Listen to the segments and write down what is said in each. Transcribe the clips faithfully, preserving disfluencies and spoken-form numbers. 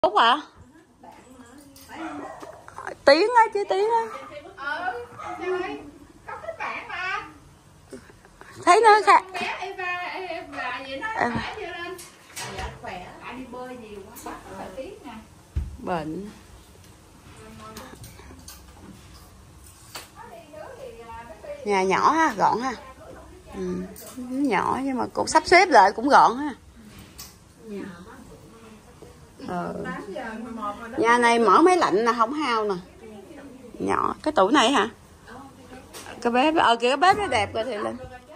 Út hả? Tiếng á chứ Tiếng á. Ừ, có cái bạn mà. Thấy nó khác. Con bé Eva, Eva gì nó khỏe chưa lên. Dạ khỏe, tại đi bơi nhiều quá, bắt phải Tiếng nè. Bệnh. Nhà nhỏ ha, gọn ha. Ừ, nhỏ nhưng mà cũng sắp xếp lại cũng gọn ha. Ờ. Nhà này mở máy lạnh là không hao nè. Nhỏ, cái tủ này hả? Cái bếp, ờ kìa cái bếp nó đẹp rồi thì lên.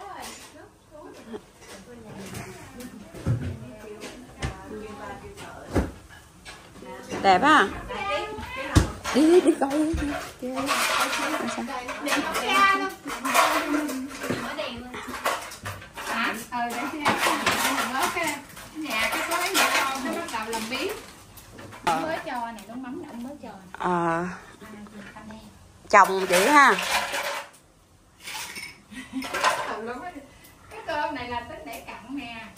Đẹp á. Đi đi đi coi đi. Đi. Ờ, để xem cái nhà cái có cái nhà con nó bắt đầu làm biếng. Ông mới cho này, nước mắm này ông mới cho. Ờ. Chồng chị ha. Cái cơm này là tính để cặn nè.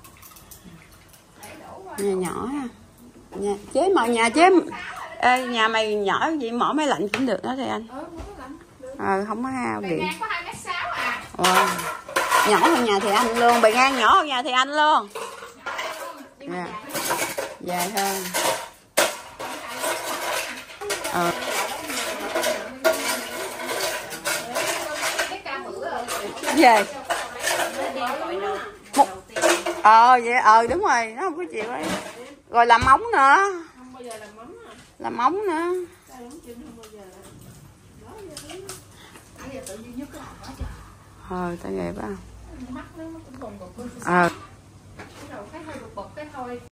Nhà nhỏ ha. Nhà chế mà nhà chế. Ê, nhà mày nhỏ gì mở máy lạnh cũng được đó thì anh. Ờ không có hao gì. điện. Ngang có hai mét sáu à. Wow. Nhỏ hơn nhà thì anh luôn, bề ngang nhỏ hơn nhà thì anh luôn. Yeah. Dài hơn. Ờ. Về. Một. Ờ vậy ờ đúng rồi, nó không có chịu ấy. Rồi làm móng nữa. Làm móng nữa. Ờ tội nghiệp á. Ờ.